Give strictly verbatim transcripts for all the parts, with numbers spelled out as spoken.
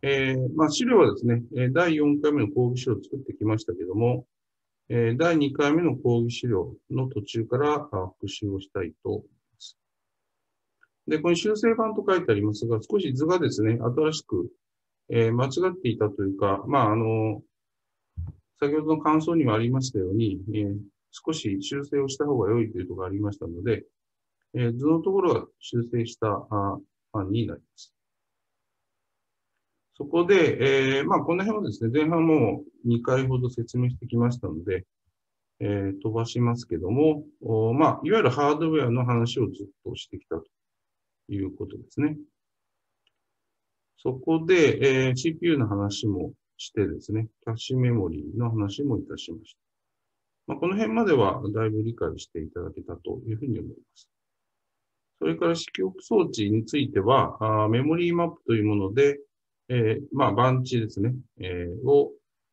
えー、まあ、資料はですね、だいよんかいめの講義資料を作ってきましたけども、えー、だいにかいめの講義資料の途中から復習をしたいと思います。で、ここに修正版と書いてありますが、少し図がですね、新しく、えー、間違っていたというか、まあ、あの、先ほどの感想にもありましたように、えー、少し修正をした方が良いというところがありましたので、えー、図のところは修正した案になります。そこで、えー、まあ、この辺はですね、前半もにかいほど説明してきましたので、えー、飛ばしますけども、まあ、いわゆるハードウェアの話をずっとしてきたということですね。そこで、えー、シーピーユー の話もしてですね、キャッシュメモリーの話もいたしました。まあ、この辺まではだいぶ理解していただけたというふうに思います。それから式憶装置については、あメモリーマップというもので、えー、まあ、番地ですね、えー、を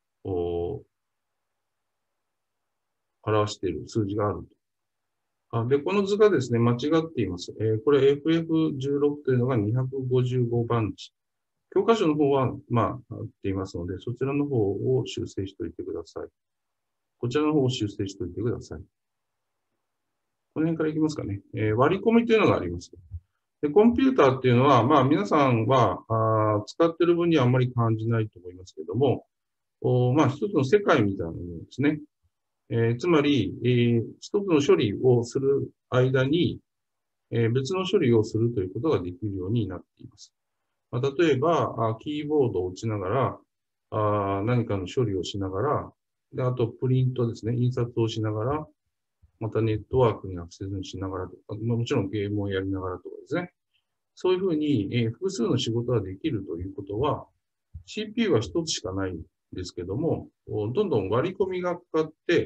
表している数字があると。あで、この図がですね、間違っています。えー、これ エフエフじゅうろく というのがにひゃくごじゅうご番地。教科書の方は、まあ、合っていますので、そちらの方を修正しておいてください。こちらの方を修正しておいてください。この辺からいきますかね。えー、割り込みというのがあります。で、コンピューターっていうのは、まあ、皆さんはあ使っている分にはあんまり感じないと思いますけども、おまあ、一つの世界みたいなものですね。えー、つまり、えー、一つの処理をする間に、えー、別の処理をするということができるようになっています。まあ、例えばあ、キーボードを打ちながらあ、何かの処理をしながら、で、あとプリントですね、印刷をしながら、またネットワークにアクセスしながらとか、まあ、もちろんゲームをやりながらとかですね。そういうふうに、えー、複数の仕事ができるということは、シーピーユー は一つしかないんですけども、どんどん割り込みがかかって、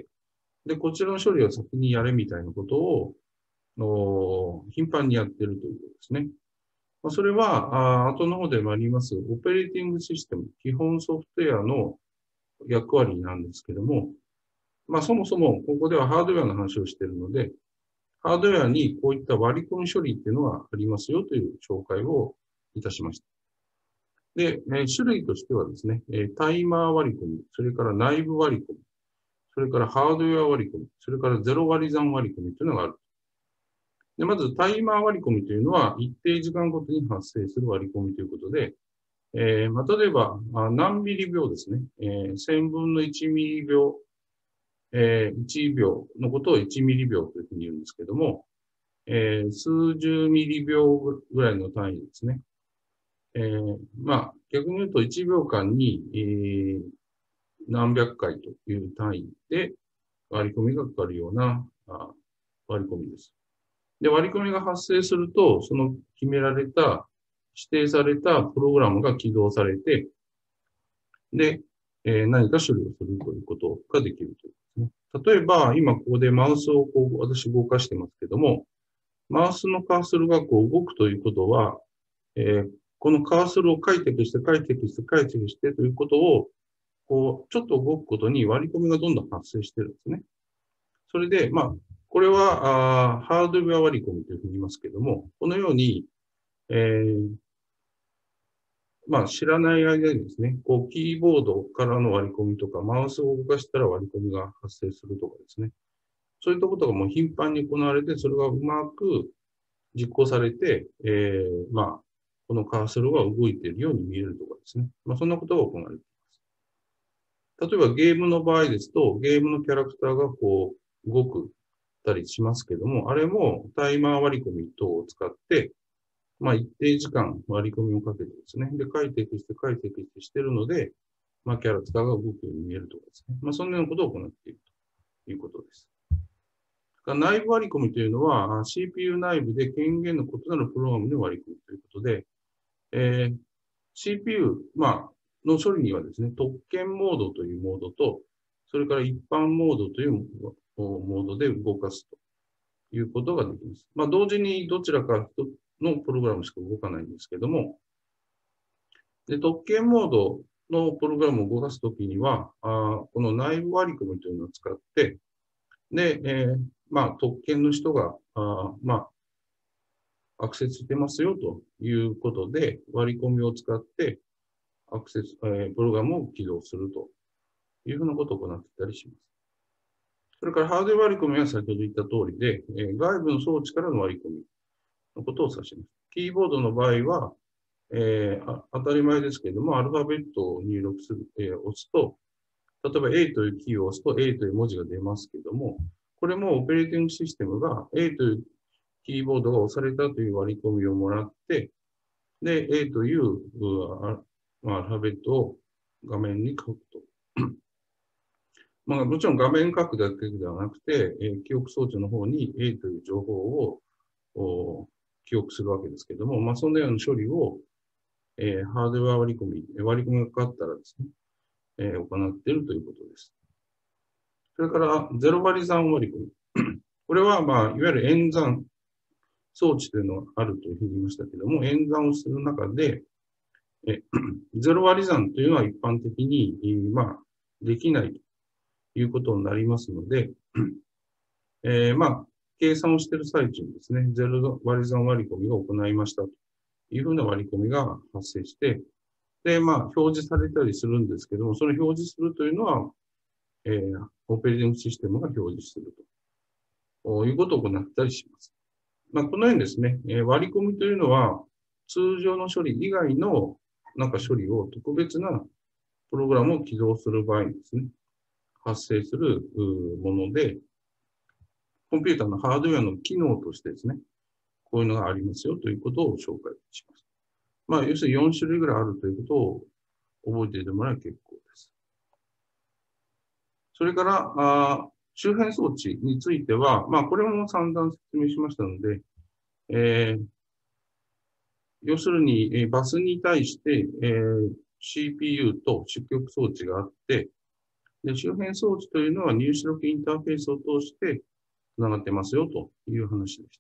で、こちらの処理を先にやれみたいなことを、頻繁にやっているということですね。それは、あ後の方でもあります、オペレーティングシステム、基本ソフトウェアの役割なんですけども、まあ、そもそもここではハードウェアの話をしているので、ハードウェアにこういった割り込み処理っていうのがありますよという紹介をいたしました。で、種類としてはですね、タイマー割り込み、それから内部割り込み、それからハードウェア割り込み、それからゼロ割り算割り込みというのがある。で、まずタイマー割り込みというのは一定時間ごとに発生する割り込みということで、えーまあ、例えば何ミリ秒ですね、えー、せんぶんのいちミリ秒、えー、いちびょうのことをいちミリ秒というふうに言うんですけども、えー、数十ミリ秒ぐらいの単位ですね。えー、まあ、逆に言うといちびょうかんに、えー、何百回という単位で割り込みがかかるような割り込みです。で、割り込みが発生すると、その決められた、指定されたプログラムが起動されて、で、えー、何か処理をするということができるということですね。例えば、今ここでマウスをこう私動かしてますけども、マウスのカーソルがこう動くということは、えー、このカーソルを開拓して、開拓して、開拓してということを、こう、ちょっと動くことに割り込みがどんどん発生してるんですね。それで、まあ、これは、あハードウェア割り込みというふうに言いますけども、このように、えー、まあ、知らない間にですね、こう、キーボードからの割り込みとか、マウスを動かしたら割り込みが発生するとかですね。そういったことがもう頻繁に行われて、それがうまく実行されて、えー、まあ、このカーソルが動いているように見えるとかですね。まあ、そんなことが行われています。例えばゲームの場合ですと、ゲームのキャラクターがこう、動くたりしますけども、あれもタイマー割り込み等を使って、まあ、一定時間割り込みをかけてですね。で、解析して解析してしてるので、まあ、キャラクターが動くように見えるとかですね。まあ、そんなようなことを行っているということです。内部割り込みというのは、シーピーユー 内部で権限の異なるプログラムの割り込みということで、えー、シーピーユー、まあ、の処理にはですね、特権モードというモードと、それから一般モードというモードで動かすということができます。まあ、同時にどちらかのプログラムしか動かないんですけども、で特権モードのプログラムを動かすときにはあ、この内部割り込みというのを使って、で、えー、まあ、特権の人が、あまあ、アクセスしてますよということで、割り込みを使って、アククセス、えー、プログラムを起動するというふうなことを行っていたりします。それからハードウェア割り込みは先ほど言った通りで、えー、外部の装置からの割り込みのことを指します。キーボードの場合は、えー、当たり前ですけれども、アルファベットを入力する、えー、押すと、例えば A というキーを押すと A という文字が出ますけれども、これもオペレーティングシステムが A というキーボードが押されたという割り込みをもらって、で、A というアルファベットを画面に書くと。まあ、もちろん画面書くだけではなくて、えー、記憶装置の方に A という情報を記憶するわけですけれども、まあ、そのような処理を、えー、ハードウェア割り込み、割り込みがかかったらですね、えー、行っているということです。それから、ゼロ割り算割り込み。これは、まあ、いわゆる演算装置というのがあるというふうに言いましたけれども、演算をする中で、えゼロ割り算というのは一般的に、まあ、できないということになりますので、えー、まあ、計算をしている最中にですね、ゼロ割り算割り込みを行いましたというふうな割り込みが発生して、で、まあ、表示されたりするんですけども、その表示するというのは、えー、オペレーティングシステムが表示するということを行ったりします。まあ、このようにですね、えー、割り込みというのは、通常の処理以外のなんか処理を特別なプログラムを起動する場合にですね、発生するもので、コンピューターのハードウェアの機能としてですね、こういうのがありますよということを紹介します。まあ、要するによん種類ぐらいあるということを覚えていてもらえば結構です。それから、あ周辺装置については、まあ、これも散々説明しましたので、えー、要するに、えー、バスに対して、えー、シーピーユー と出力装置があって、で周辺装置というのは入力インターフェースを通してつながってますよという話でした。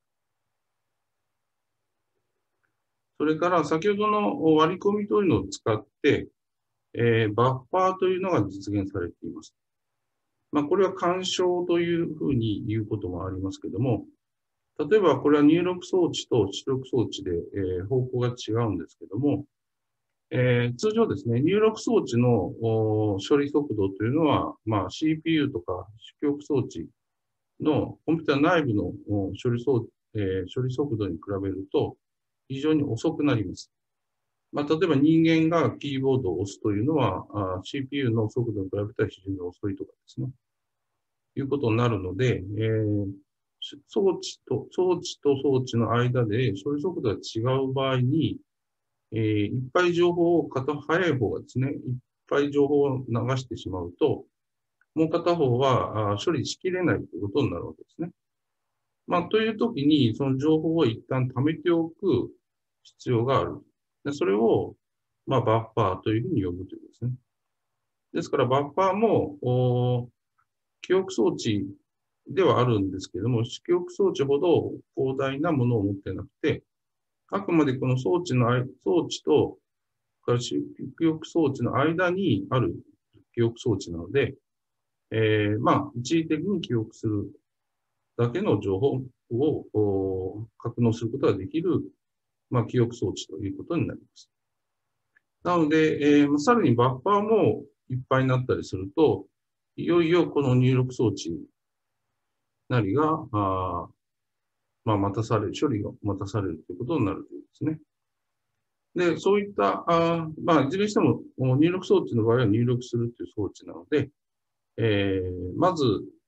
それから先ほどの割り込みというのを使って、えー、バッファーというのが実現されています。まあ、これは干渉というふうに言うこともありますけども、例えばこれは入力装置と出力装置で、えー、方向が違うんですけども、えー、通常ですね、入力装置の処理速度というのは、まあ、シーピーユー とか出力装置のコンピューター内部の処理装、えー、処理速度に比べると非常に遅くなります。まあ、例えば人間がキーボードを押すというのは、シーピーユー の速度に比べたら非常に遅いとかですね。いうことになるので、えー、装置と、装置と装置の間で処理速度が違う場合に、えー、いっぱい情報を片、早い方がですね、いっぱい情報を流してしまうと、もう片方はあ処理しきれないということになるわけですね。まあ、というときに、その情報を一旦貯めておく必要がある。でそれを、まあ、バッファーというふうに呼ぶということですね。ですから、バッファーも、記憶装置ではあるんですけれども、記憶装置ほど広大なものを持ってなくて、あくまでこの装置の、装置と、記憶装置の間にある記憶装置なので、えー、まあ、一時的に記憶するだけの情報を格納することができる、まあ、記憶装置ということになります。なので、えー、さらにバッファーもいっぱいになったりすると、いよいよこの入力装置なりが、あまあ、待たされる、処理が待たされるということになるということですね。で、そういった、あまあ、いずれにしても入力装置の場合は入力するという装置なので、えー、まず、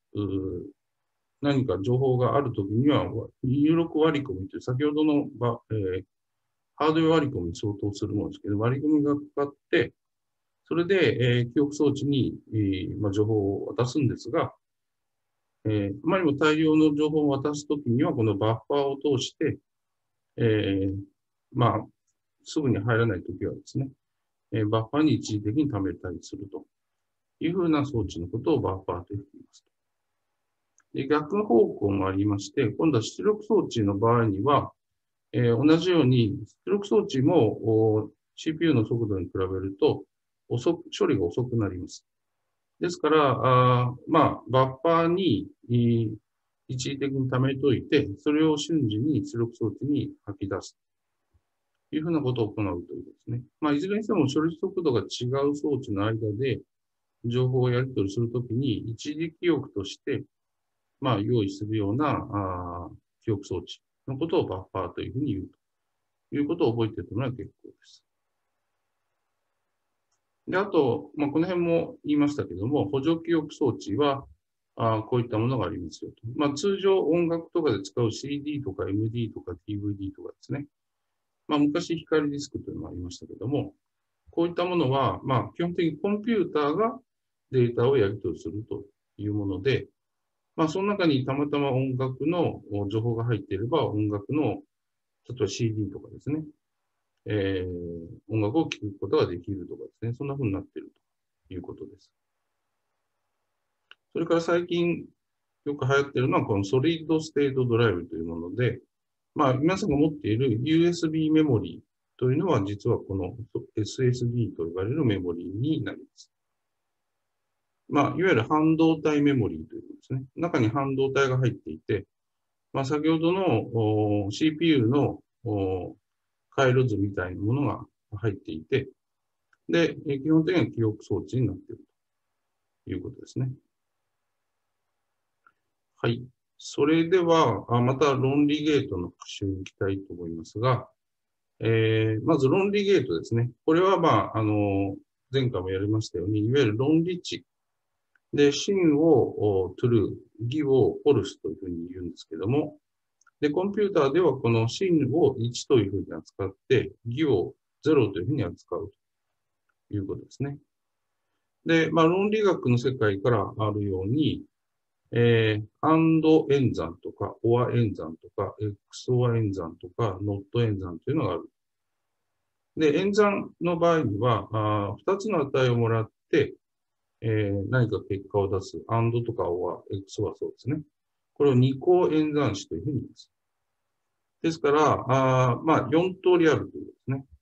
何か情報があるときには、入力割り込みという先ほどの、えー、ハードウェア割り込みに相当するものですけど、割り込みがかかって、それで、えー、記憶装置に、えーまあ、情報を渡すんですが、えー、あまりにも大量の情報を渡すときには、このバッファーを通して、えー、まあ、すぐに入らないときはですね、えー、バッファーに一時的に貯めたりするというふうな装置のことをバッファーと言います。で逆方向もありまして、今度は出力装置の場合には、えー、同じように出力装置も シーピーユー の速度に比べると遅く、処理が遅くなります。ですから、あまあ、バッファーに一時的に貯めておいて、それを瞬時に出力装置に吐き出すいうふうなことを行うということですね。まあ、いずれにしても処理速度が違う装置の間で情報をやり取りするときに、一時記憶として、まあ、用意するようなあ記憶装置のことをバッファーというふうに言うということを覚えておいてもらえば結構です。で、あと、まあ、この辺も言いましたけども、補助記憶装置は、あこういったものがありますよと。まあ、通常音楽とかで使う シーディー とか エムディー とか ディーブイディー とかですね。まあ、昔光ディスクというのもありましたけども、こういったものは、まあ、基本的にコンピューターがデータをやり取りするというもので、まあ、その中にたまたま音楽の情報が入っていれば、音楽の、例えば シーディー とかですね、えー、音楽を聴くことができるとかですね、そんな風になっているということです。それから最近よく流行っているのは、このソリッドステートドライブというもので、まあ、皆さんが持っている ユーエスビー メモリーというのは、実はこの エスエスディー と呼ばれるメモリーになります。まあ、いわゆる半導体メモリーということですね。中に半導体が入っていて、まあ、先ほどの シーピーユー の回路図みたいなものが入っていて、で、基本的には記憶装置になっているということですね。はい。それでは、また論理ゲートの復習に行きたいと思いますが、えー、まず論理ゲートですね。これは、まあ、あの、前回もやりましたように、いわゆる論理値。で、真を true、偽を false というふうに言うんですけども、で、コンピューターではこの真をいちというふうに扱って、偽をゼロというふうに扱うということですね。で、まあ、論理学の世界からあるように、えー、and 演算とか、or 演算とか、エックスオア 演算とか、not 演算というのがある。で、演算の場合には、あふたつの値をもらって、えー、何か結果を出す。and とか or、x はそうですね。これを二項演算子というふうに言います。ですから、あまあ、よん通りあるということですね。